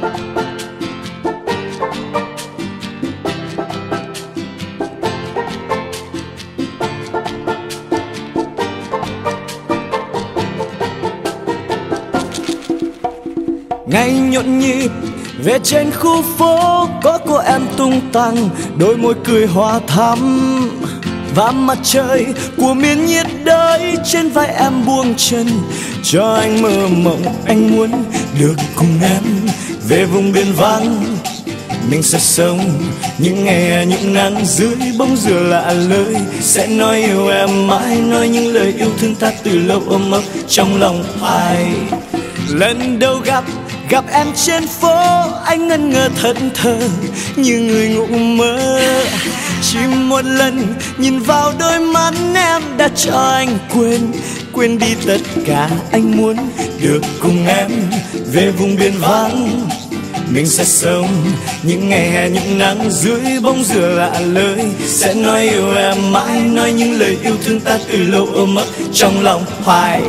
Ngày nhộn nhịp về trên khu phố, có cô em tung tăng, đôi môi cười hoa thắm. Và mặt trời của miền nhiệt đới trên vai em buông chân, cho anh mơ mộng. Anh muốn được cùng em về vùng biên vắng. Mình sẽ sống những ngày những nắng dưới bóng dừa lạ lơi, sẽ nói yêu em mãi, nói những lời yêu thương ta từ lâu ôm ấp trong lòng ai. Lần đầu gặp em trên phố, anh ngẩn ngơ thẫn thờ như người ngủ mơ. Chỉ một lần nhìn vào đôi mắt em đã cho anh quên đi tất cả. Anh muốn được cùng em về vùng biên vắng. Mình sẽ sống những ngày hè những nắng dưới bóng dừa lạ lơi, sẽ nói yêu em mãi, nói những lời yêu thương ta từ lâu ôm ấp trong lòng hoài.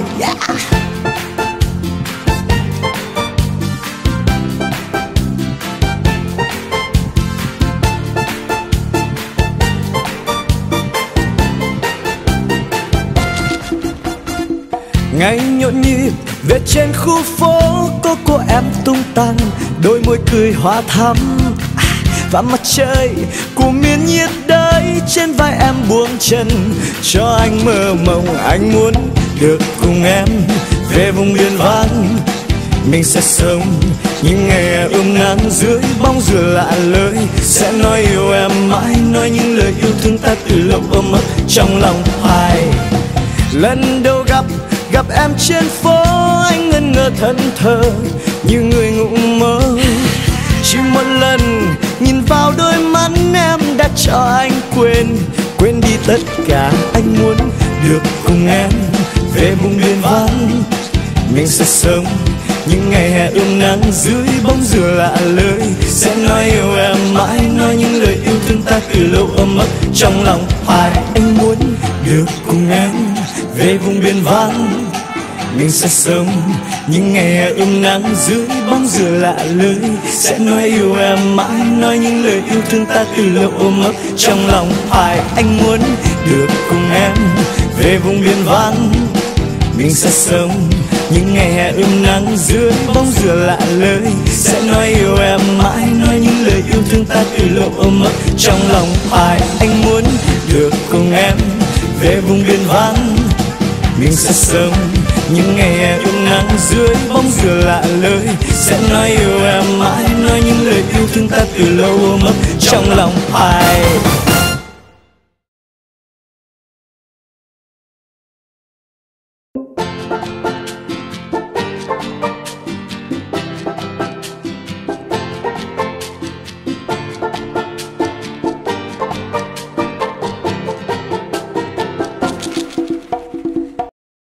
Ngày nhộn nhịp về trên khu phố, có cô em tung tăng, đôi môi cười hoa thắm. Và mặt trời của miền nhiệt đới trên vai em buông chân, cho anh mơ mộng. Anh muốn được cùng em về vùng biên vắng. Mình sẽ sống những ngày ươm nắng dưới bóng dừa lạ lơi, sẽ nói yêu em mãi, nói những lời yêu thương ta từ lâu ôm ấp trong lòng hoài. Lần đầu gặp em trên phố, anh ngẩn ngơ thẫn thờ như người ngủ mơ. Chỉ một lần nhìn vào đôi mắt em đã cho anh quên đi tất cả. Anh muốn được cùng em về vùng biên vắng. Mình sẽ sống những ngày hè ươm nắng dưới bóng dừa lạ lơi, sẽ nói yêu em mãi, nói những lời yêu thương ta từ lâu ôm ấp trong lòng hoài. Anh muốn được cùng em về vùng biên vắng. Mình sẽ sống những ngày hè ươm nắng dưới bóng dừa lạ lơi, sẽ nói yêu em mãi, nói những lời yêu thương ta từ lâu ôm ấp trong lòng hoài. Anh muốn được cùng em về vùng biên vắng. Mình sẽ sống những ngày hè ươm nắng dưới bóng dừa lạ lơi, sẽ nói yêu em mãi, nói những lời yêu thương ta từ lâu ôm ấp trong lòng hoài. Anh muốn được cùng em về vùng biên vắng. Mình sẽ sống những ngày hè ươm nắng dưới bóng dừa lạ lơi, sẽ nói yêu em mãi, nói những lời yêu thương ta từ lâu ôm ấp trong lòng hoài.